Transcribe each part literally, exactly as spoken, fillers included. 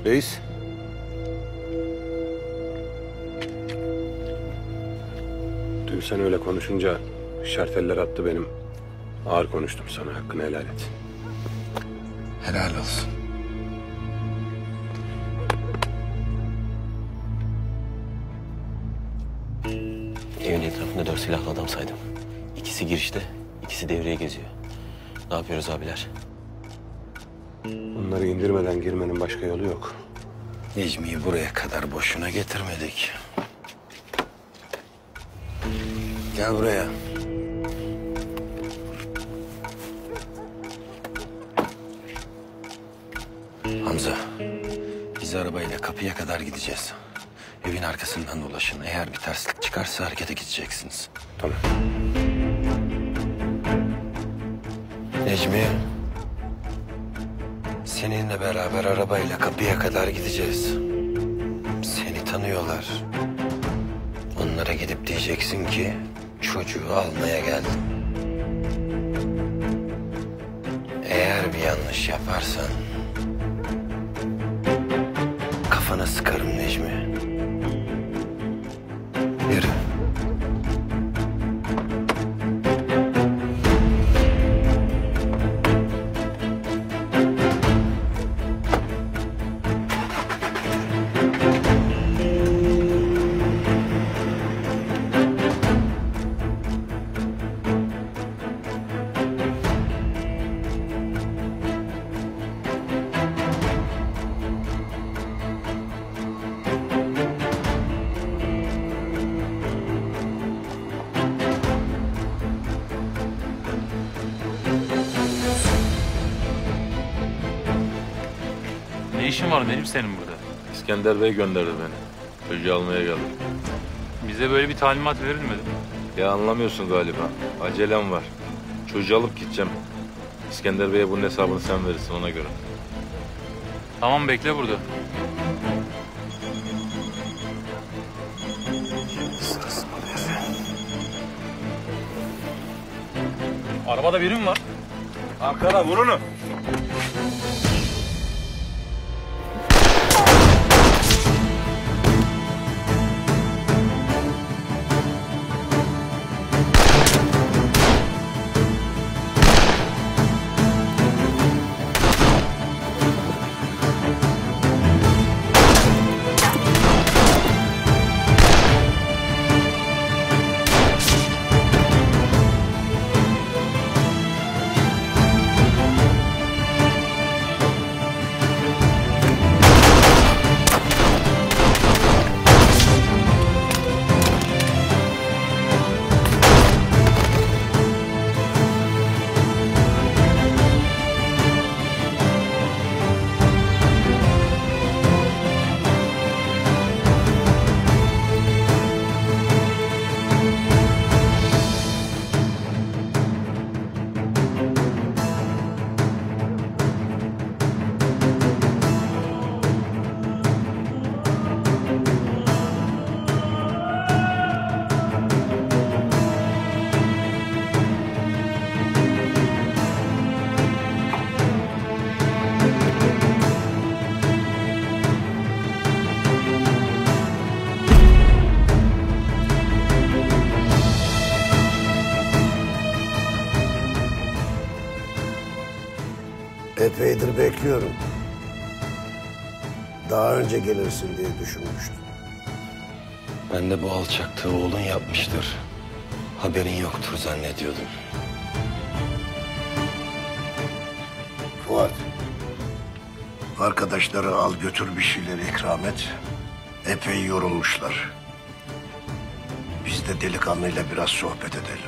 Reis. Dün sen öyle konuşunca şarteller attı benim. Ağır konuştum sana, hakkını helal et. Helal olsun. Evin etrafında dört silahlı adam saydım. İkisi girişte, ikisi devreye geziyor. Ne yapıyoruz abiler? Bunları indirmeden girmenin başka yolu yok. Necmi'yi buraya kadar boşuna getirmedik. Gel buraya. Hamza, biz arabayla kapıya kadar gideceğiz. Evin arkasından dolaşın. Eğer bir terslik çıkarsa harekete gideceksiniz. Tamam. Necmi, seninle beraber arabayla kapıya kadar gideceğiz. Seni tanıyorlar. Onlara gidip diyeceksin ki çocuğu almaya geldim. Eğer bir yanlış yaparsan kafana sıkarım Necmi. Yürü. Ne işin var benim senin burada? İskender Bey gönderdi beni. Çocuğu almaya geldim. Bize böyle bir talimat verilmedi. Ya anlamıyorsun galiba. Acelem var. Çocuğu alıp gideceğim. İskender Bey'e bunun hesabını sen verirsin ona göre. Tamam bekle burada. Sırası mı diyorsun? Arabada biri mi var? Arkada vur onu. Epeydir bekliyorum. Daha önce gelirsin diye düşünmüştüm. Ben de bu alçaklığı oğlun yapmıştır. Haberin yoktur zannediyordum. Fuat, arkadaşları al götür bir şeyler ikram et. Epey yorulmuşlar. Biz de delikanlıyla biraz sohbet edelim.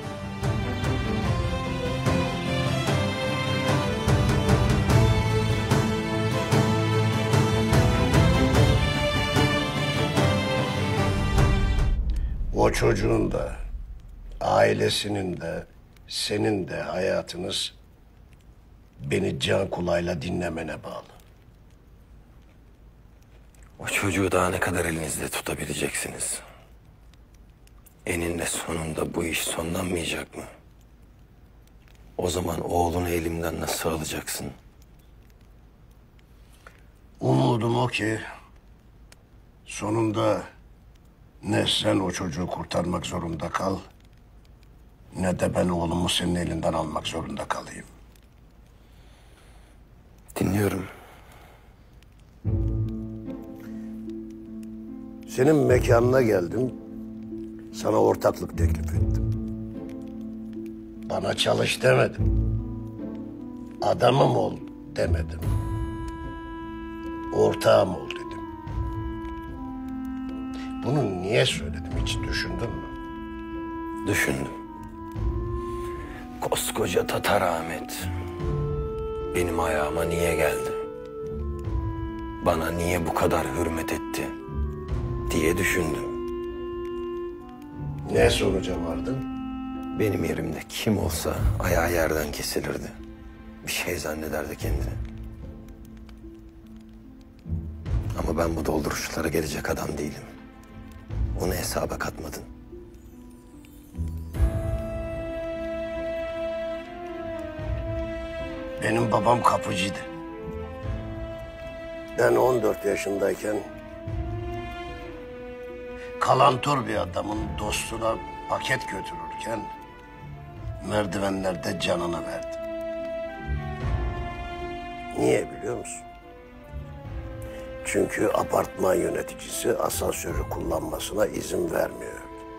O çocuğun da, ailesinin de, senin de hayatınız beni can kulağıyla dinlemene bağlı. O çocuğu daha ne kadar elinizde tutabileceksiniz? Eninde sonunda bu iş sonlanmayacak mı? O zaman oğlunu elimden nasıl alacaksın? Umudum o ki sonunda ne sen o çocuğu kurtarmak zorunda kal, ne de ben oğlumu senin elinden almak zorunda kalayım. Dinliyorum. Senin mekanına geldim, sana ortaklık teklif ettim. Bana çalış demedim. Adamım ol demedim. Ortağım ol dedim. Bunu niye söyledim, hiç düşündün mü? Düşündüm. Koskoca Tatar Ahmet benim ayağıma niye geldi? Bana niye bu kadar hürmet etti diye düşündüm. Ne sonuca vardın? Benim yerimde kim olsa ayağı yerden kesilirdi. Bir şey zannederdi kendini. Ama ben bu dolduruşlara gelecek adam değilim. Onu hesaba katmadın. Benim babam kapıcıydı. Ben on dört yaşındayken kalantor bir adamın dostuna paket götürürken merdivenlerde canını verdi. Niye biliyor musun? Çünkü apartman yöneticisi asansörü kullanmasına izin vermiyor.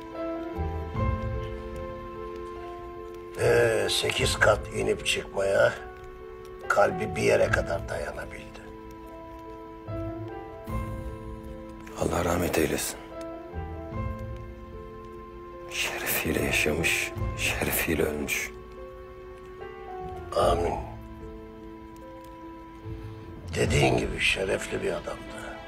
Ee, sekiz kat inip çıkmaya kalbi bir yere kadar dayanabildi. Allah rahmet eylesin. Şerefiyle yaşamış, şerefiyle ölmüş. Amin. Dediğin gibi şerefli bir adamdı.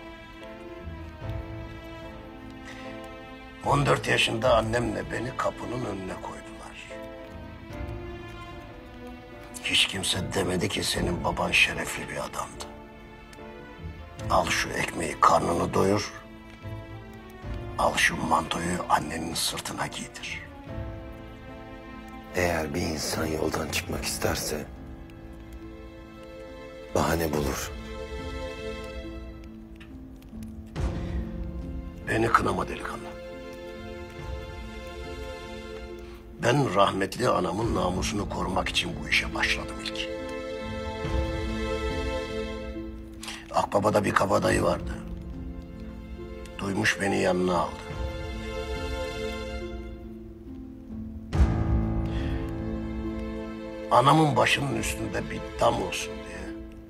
on dört yaşında annemle beni kapının önüne koydular. Hiç kimse demedi ki senin baban şerefli bir adamdı. Al şu ekmeği, karnını doyur. Al şu mantoyu annenin sırtına giydir. Eğer bir insan yoldan çıkmak isterse bahane bulur. Beni kınama delikanlı. Ben rahmetli anamın namusunu korumak için bu işe başladım ilk. Akbaba'da bir kabadayı vardı. Duymuş, beni yanına aldı. Anamın başının üstünde bir dam olsun diye,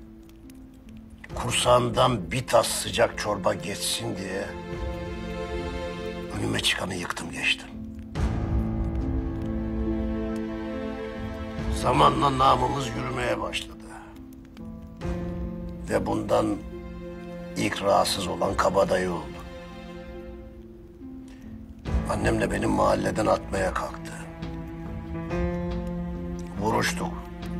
kursağından bir tas sıcak çorba geçsin diye önüme çıkanı yıktım geçtim. Zamanla namımız yürümeye başladı. Ve bundan ilk rahatsız olan kabadayı oldu. Annemle beni mahalleden atmaya kalktı. Vuruştuk.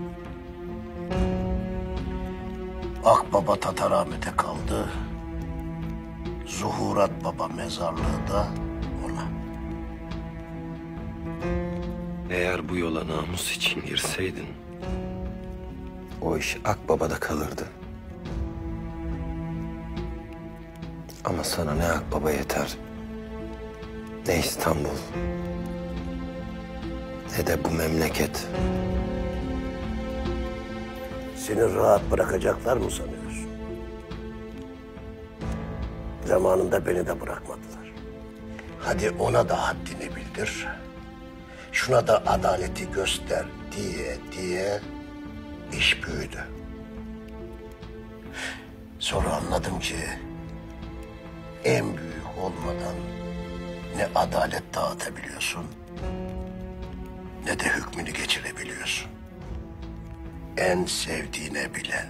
Akbaba Tatar Ahmet'e kaldı. Zuhurat Baba mezarlığı da ona. Eğer bu yola namus için girseydin, o iş Akbaba'da kalırdı. Ama sana ne Akbaba yeter, ne İstanbul, ne de bu memleket. Seni rahat bırakacaklar mı sanıyorsun? Zamanında beni de bırakmadılar. Hadi ona da haddini bildir. Şuna da adaleti göster diye diye iş büyüdü. Sonra anladım ki en büyük olmadan ne adalet dağıtabiliyorsun ne de hükmünü geçirebiliyorsun. En sevdiğine bile.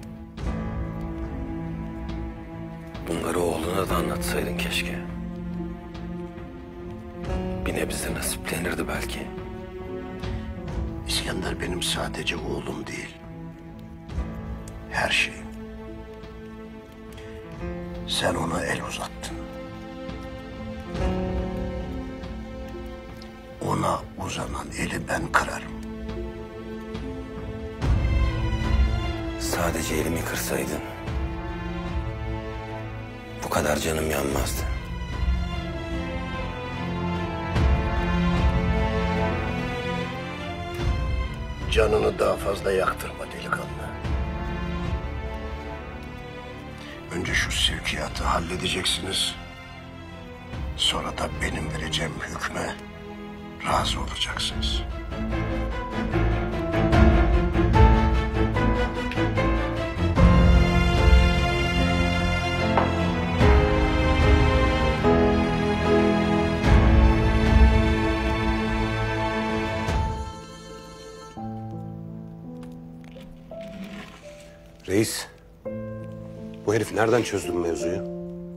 Bunları oğluna da anlatsaydın keşke. Bir nebze nasiplenirdi belki. İskender benim sadece oğlum değil. Her şeyim. Sen ona el uzattın. Ona uzanan eli ben kırarım. Sadece elimi kırsaydın kadar canım yanmazdı. Canını daha fazla yaktırma delikanlı. Önce şu sevkiyatı halledeceksiniz. Sonra da benim vereceğim hükme razı olacaksınız. Reis, bu herif nereden çözdü bu mevzuyu?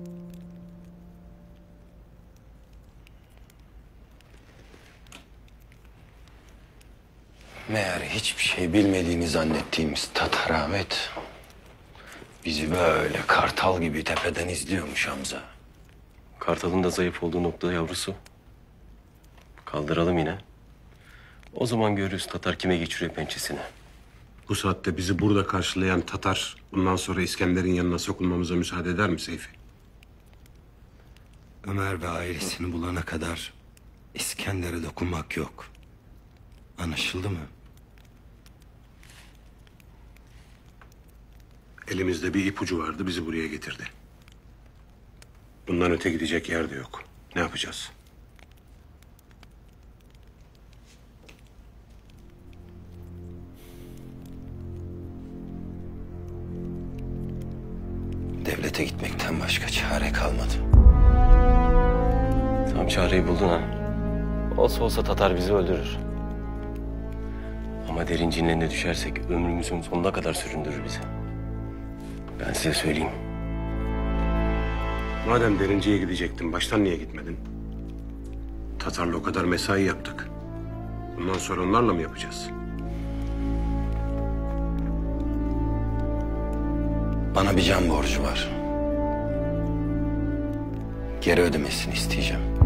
Meğer hiçbir şey bilmediğini zannettiğimiz Tatar Ahmet bizi böyle kartal gibi tepeden izliyormuş Hamza. Kartal'ın da zayıf olduğu nokta yavrusu. Kaldıralım yine. O zaman görürüz Tatar kime geçiriyor pençesini. Bu saatte bizi burada karşılayan Tatar bundan sonra İskender'in yanına sokulmamıza müsaade eder mi Seyfi? Ömer ve ailesini bulana kadar İskender'e dokunmak yok. Anlaşıldı mı? Elimizde bir ipucu vardı, bizi buraya getirdi. Bundan öte gidecek yer de yok. Ne yapacağız? Devlete gitmekten başka çare kalmadı. Tam çareyi buldun ha. Olsa olsa Tatar bizi öldürür. Ama derincinin eline düşersek ömrümüzün sonuna kadar süründürür bizi. Ben size söyleyeyim. Madem Derinci'ye gidecektin, baştan niye gitmedin? Tatar'la o kadar mesai yaptık. Bundan sonra onlarla mı yapacağız? Bana bir can borcu var. Geri ödemesini isteyeceğim.